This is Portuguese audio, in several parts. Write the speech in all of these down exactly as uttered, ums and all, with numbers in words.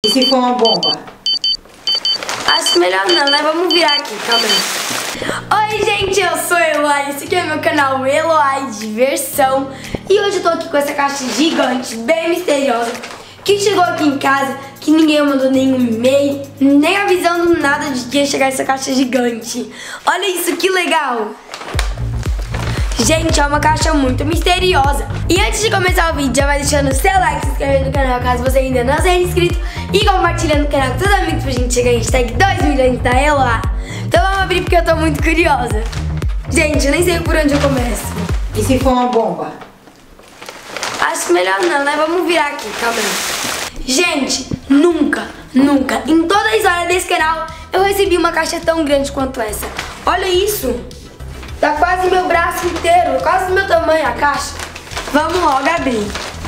E se for uma bomba? Acho que melhor não, né? Vamos virar aqui, calma aí. Oi, gente, eu sou a Eloy. Esse aqui é meu canal Eloy Diversão. E hoje eu tô aqui com essa caixa gigante, bem misteriosa, que chegou aqui em casa, que ninguém mandou nenhum e-mail, nem avisando nada de que ia chegar essa caixa gigante. Olha isso, que legal! Gente, é uma caixa muito misteriosa. E antes de começar o vídeo, já vai deixando o seu like, se inscrevendo no canal caso você ainda não seja inscrito, e compartilhando o canal com todos os amigos pra gente chegar a hashtag dois milhões da Eloy. Então vamos abrir porque eu tô muito curiosa. Gente, eu nem sei por onde eu começo. E se for uma bomba? Acho melhor não, né? Vamos virar aqui, calma aí. Gente, nunca, nunca, em toda a história desse canal, eu recebi uma caixa tão grande quanto essa. Olha isso! Tá quase meu braço inteiro, quase do meu tamanho a caixa. Vamos logo abrir.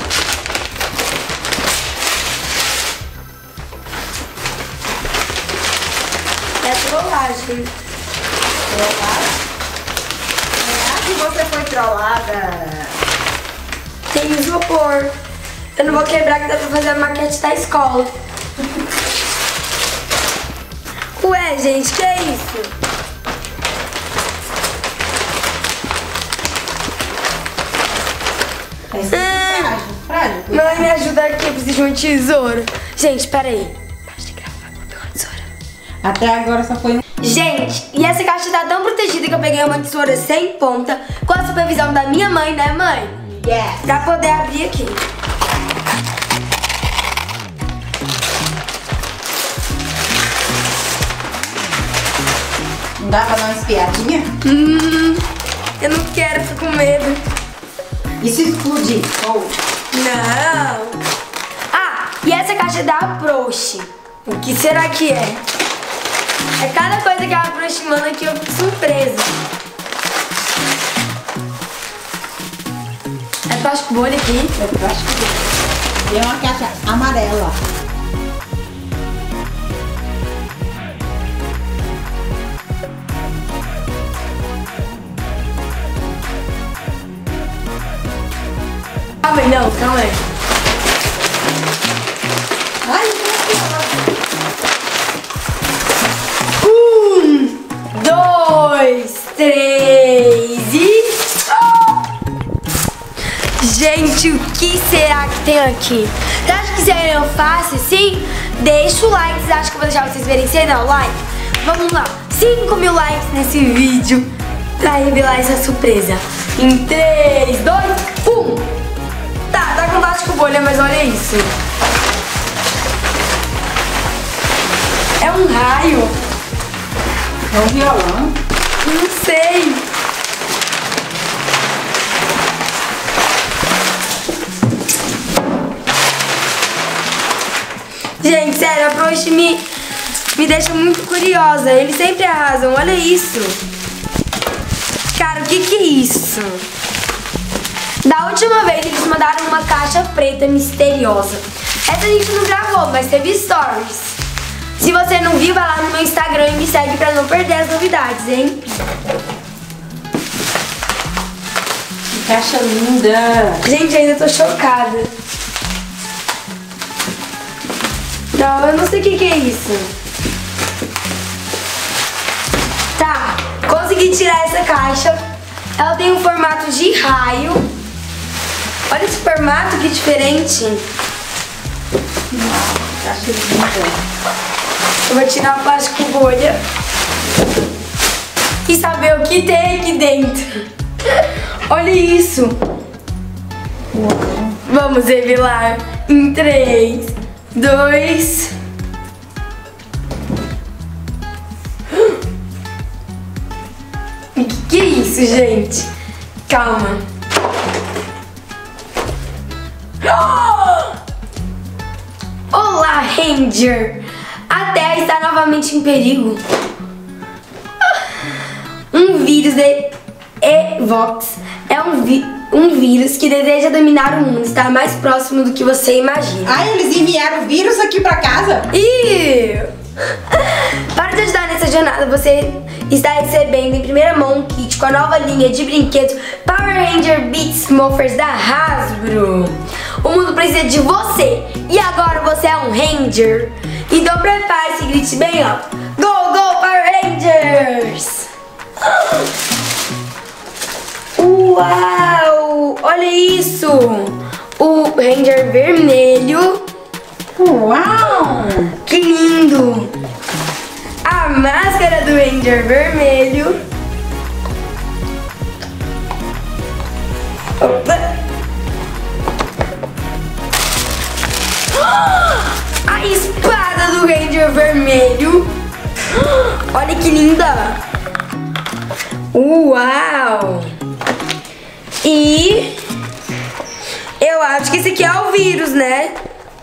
É trollagem. Trollada? É que você foi trollada. Tem isopor. Eu não vou quebrar que dá pra fazer a maquete da escola. Ué, gente, que é isso? Ah, frágil, frágil. Mãe, me ajuda aqui, eu preciso de uma tesoura. Gente, peraí. Para de gravar, vou pegar uma tesoura. Até agora só foi um... Gente, e essa caixa tá tão protegida que eu peguei uma tesoura sem ponta, com a supervisão da minha mãe, né, mãe? Yes. Pra poder abrir aqui. Não dá pra dar uma espiadinha? Hum, eu não quero, fico com medo. E se explodir? Oh. Não. Ah, e essa caixa é da Approach. O que será que é? É cada coisa que a Approach manda que eu fico surpresa. É plástico bolha aqui. É plástico. E é uma caixa amarela. Calma aí, não, calma aí. Ai, Um, dois, três e... Gente, o que será que tem aqui? Você acha que seria fácil assim? Deixa o like, vocês acham que eu vou deixar vocês verem sem dar o like? Vamos lá, cinco mil likes nesse vídeo pra revelar essa surpresa. Em três, dois, um. Tá, tá com plástico bolha, mas olha isso. É um raio. é um violão. Não sei. Gente, sério, a Approach me, me deixa muito curiosa. Eles sempre arrasam, olha isso. Cara, o que que é isso? Da última vez eles mandaram uma caixa preta misteriosa. Essa a gente não gravou, mas teve stories. Se você não viu, vai lá no meu Instagram e me segue pra não perder as novidades, hein? Que caixa linda. Gente, ainda tô chocada. Não, eu não sei o que que é isso. Tá, consegui tirar essa caixa. Ela tem um formato de raio. Olha esse formato, que diferente. Uau, caixa linda. Eu vou tirar o plástico bolha e saber o que tem aqui dentro. Olha isso. Uau. Vamos revelar em três, dois... O que, que é isso, gente? Calma. Olá, Ranger! A Terra está novamente em perigo. Um vírus de Evox é um, vi um vírus que deseja dominar o mundo. Está mais próximo do que você imagina. Ai, eles enviaram o vírus aqui pra casa? Ih! Para de ajudar nessa jornada, você está recebendo em primeira mão um kit com a nova linha de brinquedos Power Ranger Beats Morphers da Hasbro. O mundo precisa de você e agora você é um Ranger. Então prepare-se e grite bem alto: Go, Go, Power Rangers! Uau! Olha isso! O Ranger vermelho. Uau! Que lindo! A máscara do Ranger vermelho. Opa! A espada do Ranger vermelho. Olha que linda! Uau! E eu acho que esse aqui é o vírus, né?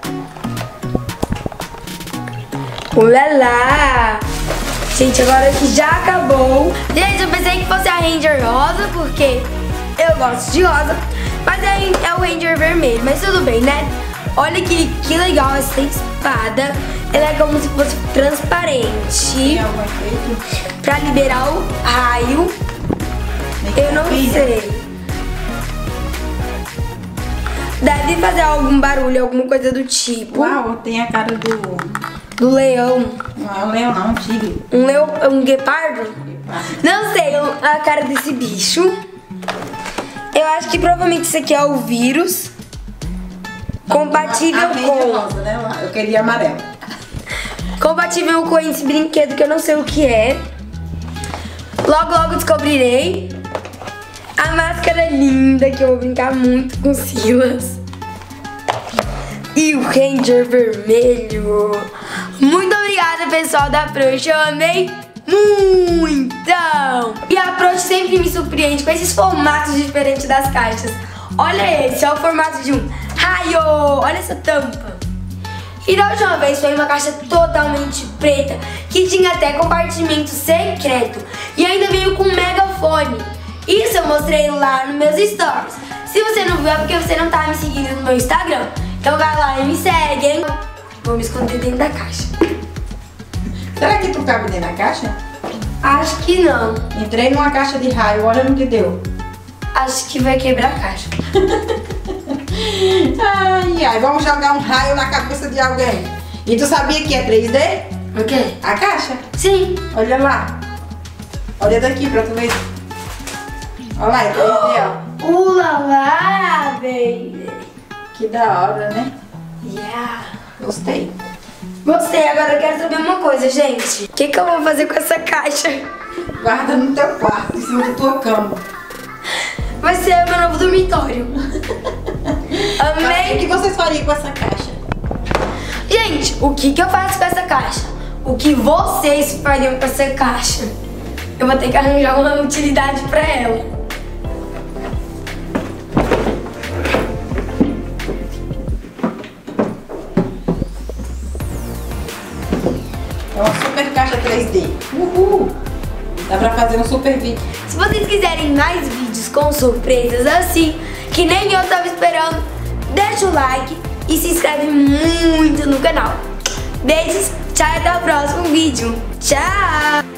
Ulala! Gente, agora que já acabou. Gente, eu pensei que fosse a Ranger rosa, porque eu gosto de rosa. Mas é, é o Ranger vermelho, mas tudo bem, né? Olha que, que legal essa espada. Ela é como se fosse transparente. Pra liberar o raio. Eu não sei. Deve fazer algum barulho, alguma coisa do tipo. Uau, tem a cara do... Do leão. Não é um leão não, um tigre. Um leão, um guepardo? Guepardo. Não sei a cara desse bicho. Eu acho que provavelmente isso aqui é o vírus. Compatível a, a com... rosa, né? Eu queria amarelo. Compatível com esse brinquedo que eu não sei o que é. Logo, logo descobrirei. A máscara linda, que eu vou brincar muito com Silas. E o Ranger vermelho. Muito obrigada, pessoal da Approach. Eu amei muito. E a Approach sempre me surpreende com esses formatos diferentes das caixas. Olha esse, é o formato de um raio. Olha essa tampa. E da última vez foi uma caixa totalmente preta, que tinha até compartimento secreto. E ainda veio com um megafone. Isso eu mostrei lá nos meus stories. Se você não viu é porque você não tá me seguindo no meu Instagram. Então vai lá e me segue, hein? Vou me esconder dentro da caixa. Será que tu cabe dentro da caixa? Acho que não. Entrei numa caixa de raio, olha no que deu. Acho que vai quebrar a caixa. Ai, ai, vamos jogar um raio na cabeça de alguém. E tu sabia que é três D? O quê? A caixa? Sim. Olha lá. Olha daqui pra tu ver. Olha lá, é três D, ó. Ulala, baby. Que da hora, né? Yeah. Gostei. Gostei, agora eu quero saber uma coisa, gente. O que, que eu vou fazer com essa caixa? Guarda no teu quarto, em cima da tua cama. Vai ser o meu novo dormitório. Amei. O que vocês fariam com essa caixa? Gente, o que, que eu faço com essa caixa? O que vocês fariam com essa caixa? Eu vou ter que arranjar uma utilidade pra ela. É uma super caixa três D. Uhul! Dá pra fazer um super vídeo. Se vocês quiserem mais vídeos com surpresas assim, que nem eu tava esperando, deixa o like e se inscreve muito no canal. Beijos, tchau e até o próximo vídeo. Tchau!